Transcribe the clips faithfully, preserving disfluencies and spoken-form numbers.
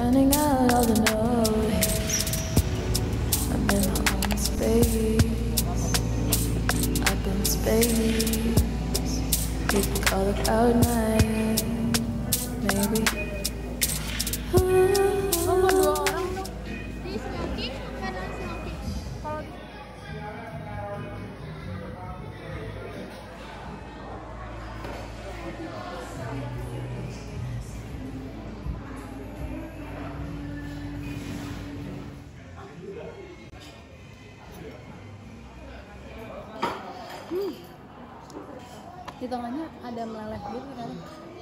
drowning out all the noise. I'm in my own space. Up in space. We can call it cloud nine. Maybe. Di smoking, kadang smoking. Kalau di hmm. Di tengahnya ada meleleh gitu kan.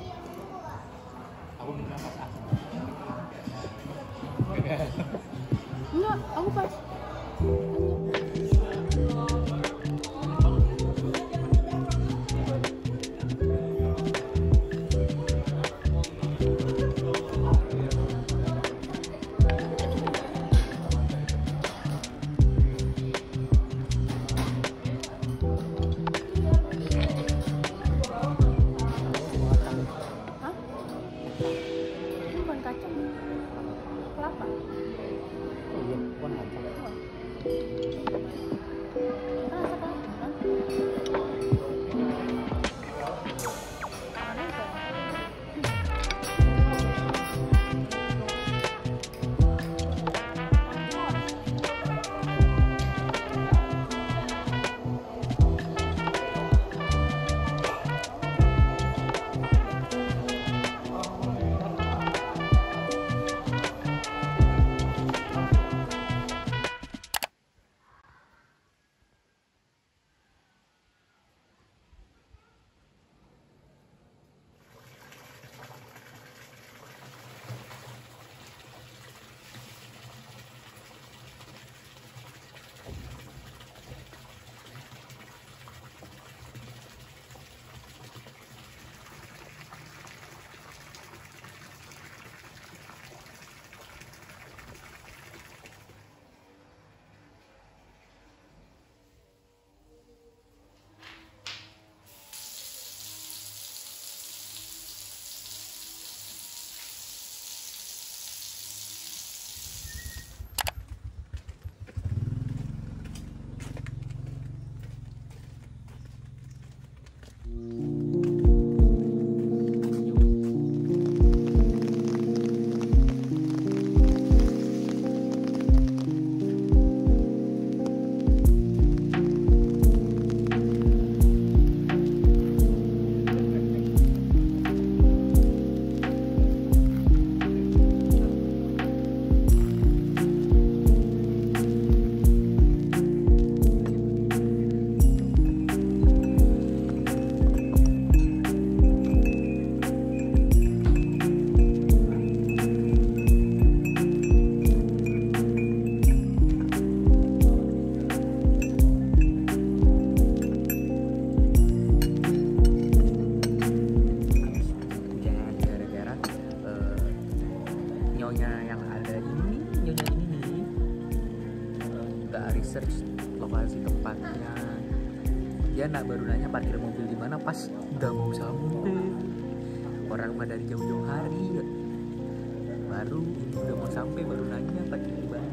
Aku minta pas aku. Enggak, aku pas. Hah? Ini bukan kacang. Kelapa. Oh iya, bukan kacang. Rasa kan? Research lokasi tempatnya, dia nak baru nanya parkir mobil di mana pas udah mau sampai, orang mah dari jauh-jauh hari baru ini udah mau sampai baru nanya parkir di mana.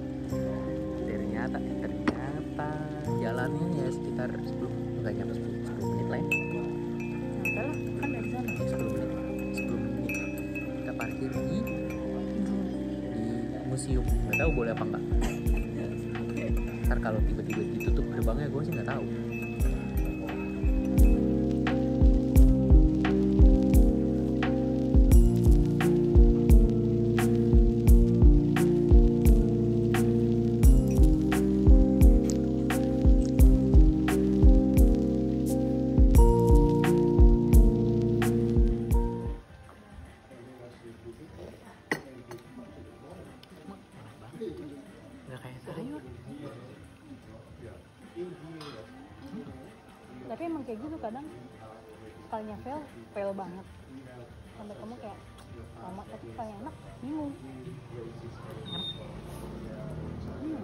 Ternyata ternyata jalannya ya sekitar sepuluh nggak nyampe sepuluh menit lah ya. Adalah kan dari sana. sepuluh menit sepuluh menit kita parkir di di museum, nggak tahu boleh apa enggak. Ntar kalau tiba-tiba ditutup gerbangnya gue sih nggak tahu. Nggak kayak sayur. Tapi emang kayak gitu kadang sekalinya fail, fail banget sampai kamu kayak lama tapi sekali enak bingung. Hmm.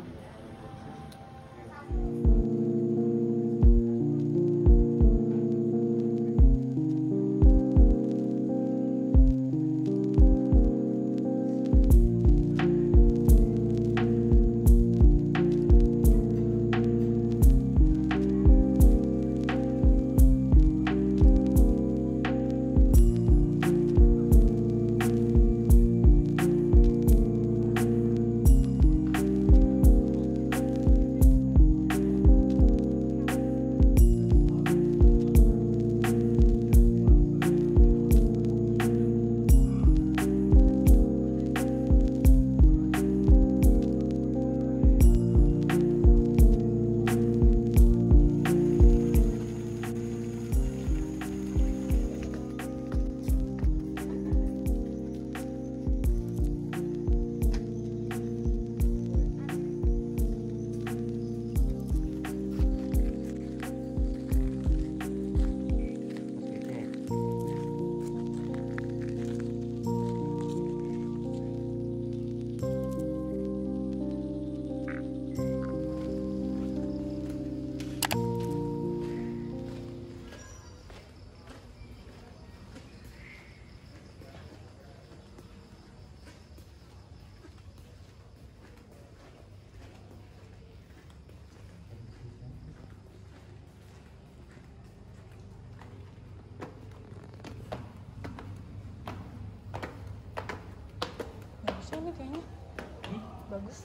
sih ini kayaknya. Bagus.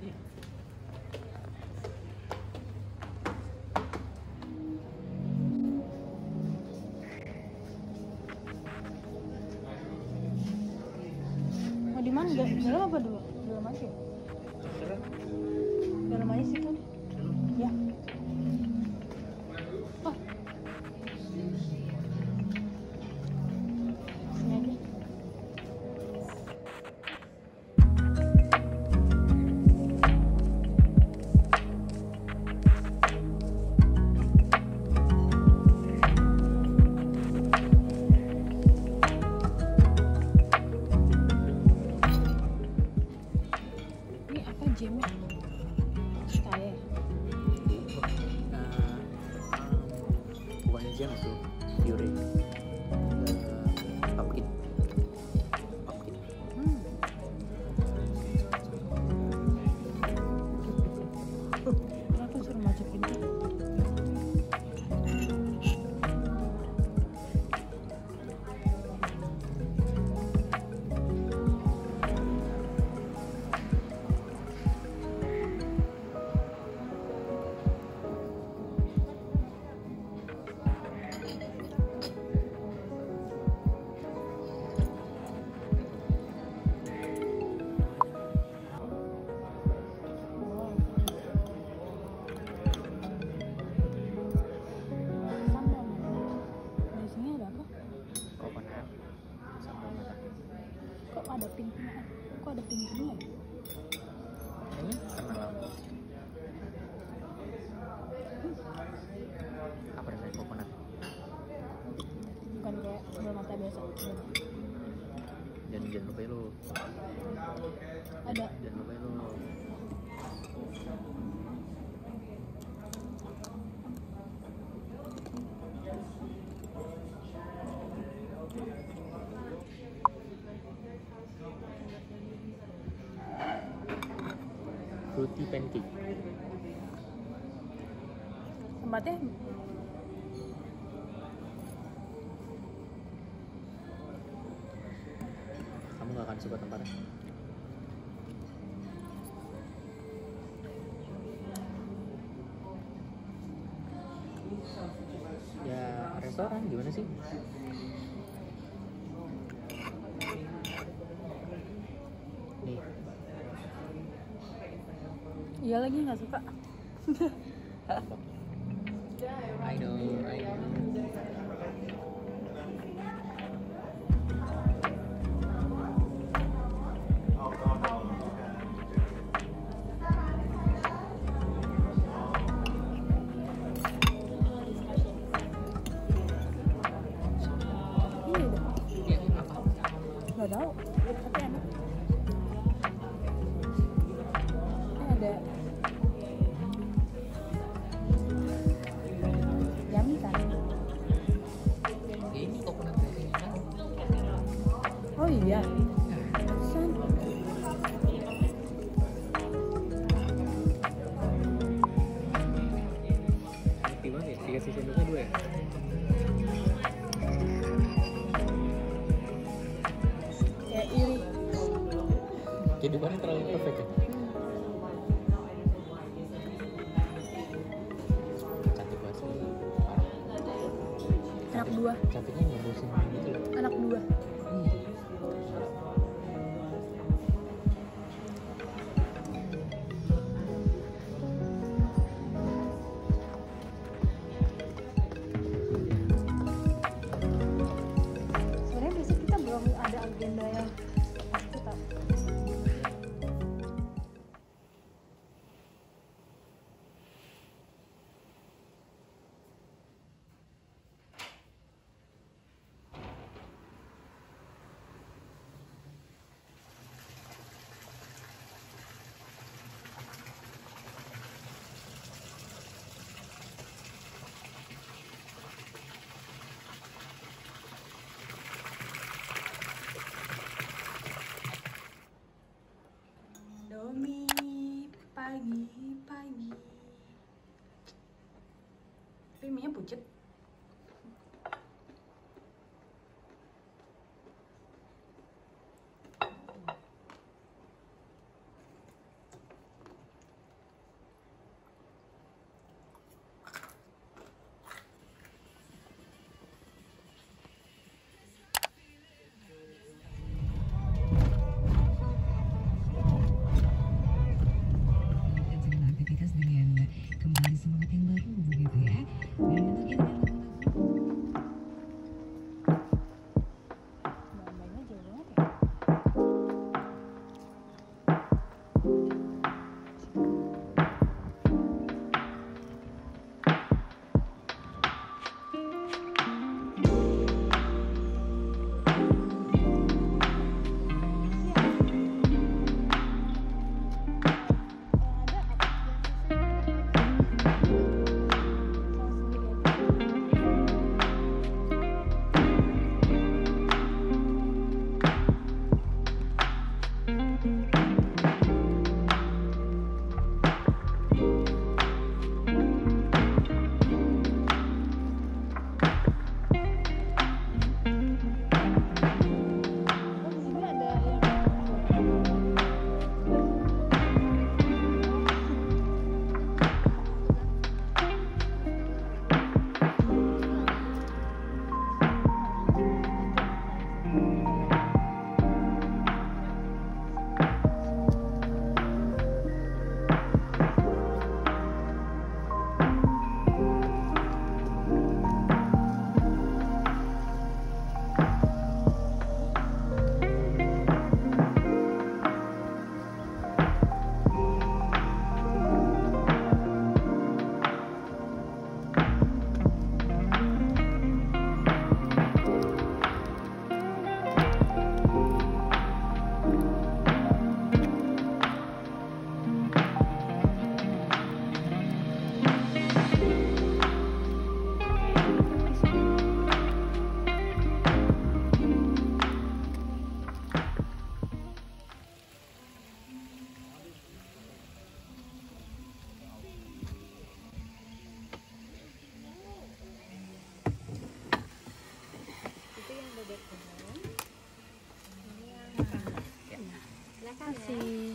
Mau di mana? Dalam apa dulu? Dalam aja. Dalam aja sih kan? Ya. Oh. Sini aja. Ini apa jamnya? Kayak Nah, bukannya jam itu Fury. Pumpkin. Pumpkin. hmm. Kenapa suruh macet ini? Sambal. Di sini ada apa? Coconut. Sambal mata. Kok ada pinknya? Kok ada pinknya? Ini karena lama. Apa rasanya coconut? Bukan kayak sambal mata biasa. Jangan jangan lupa lu. Ada. Jangan lupa lu. Fruity pancake. Tempatnya Kamu gak akan suka tempatnya. Ya restoran gimana sih? Nih, iya lagi nggak suka. I know, I know. Ini udah Ya, apa? nggak tahu, tapi enak. Ini ada yummy kan? Ya ini coconut dressing kan? Oh iya. Pesan. Ngerti banget ya, dikasih sendoknya dua ya? Kayak iri. Kehidupannya terlalu perfect ya? Cantik banget sih. Parah. Anak dua. Cantiknya nggak bosan gitu loh. Anak dua. Hmm. Sebenarnya besok kita belum ada agenda yang pasti tak. Domi pagi-pagi. Tapi mie-nya pucet. Silakan ya. Kasih.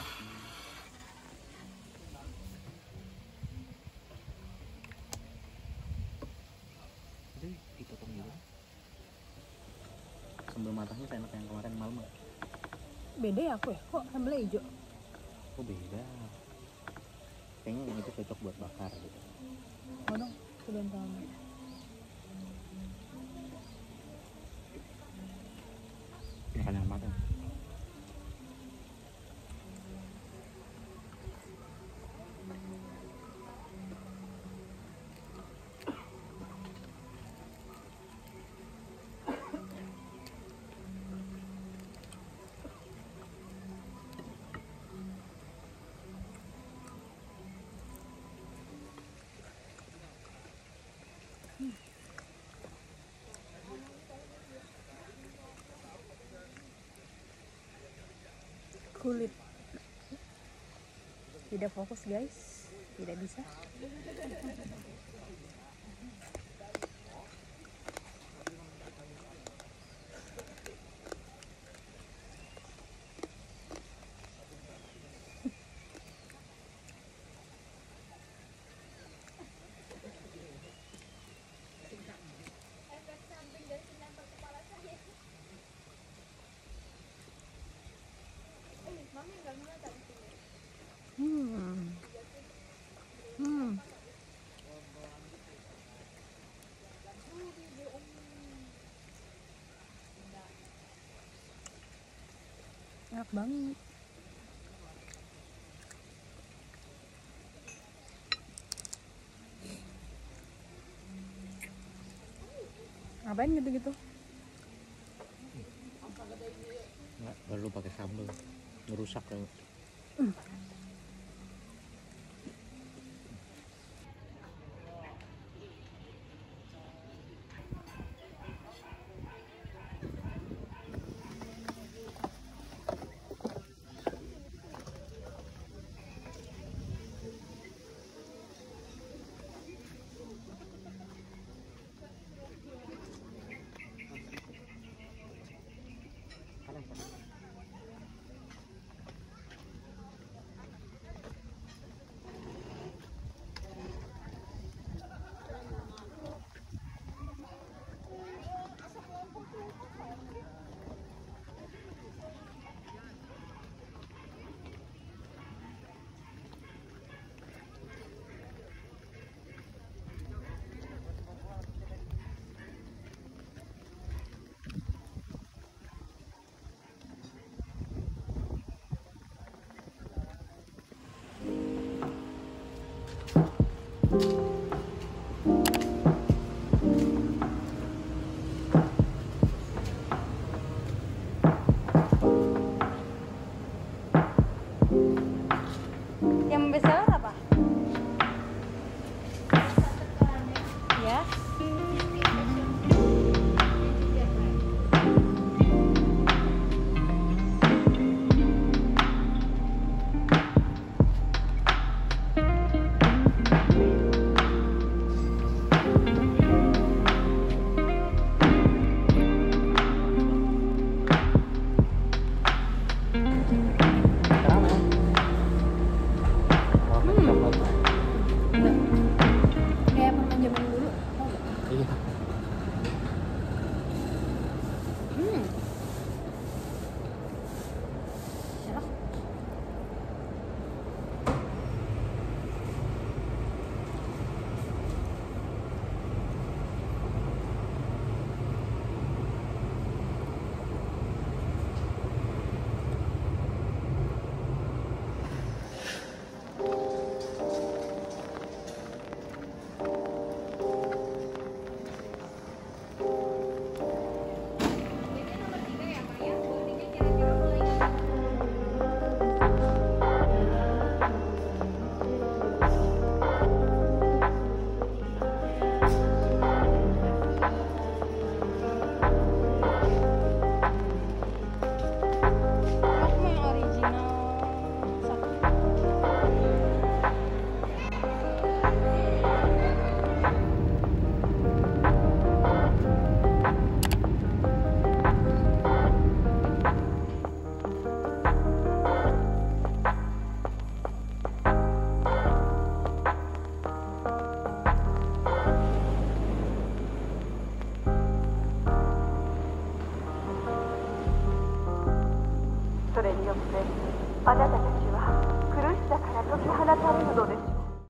Jadi dipotong gitu. Sambal matahnya seenak yang kemarin malam. Beda ya aku ya? Kok sambelnya hijau? Oh beda. Kayaknya yang itu cocok buat bakar gitu. Oh dong, cobain sama. Makan yang matang. Kulit. Tidak fokus guys, tidak bisa. Hmm. Hmm. Enak banget. Ngapain gitu-gitu? Nggak perlu pakai sambal. Ngerusak ya. Hmm. あなたたちは苦しさから解き放たれるのでしょう。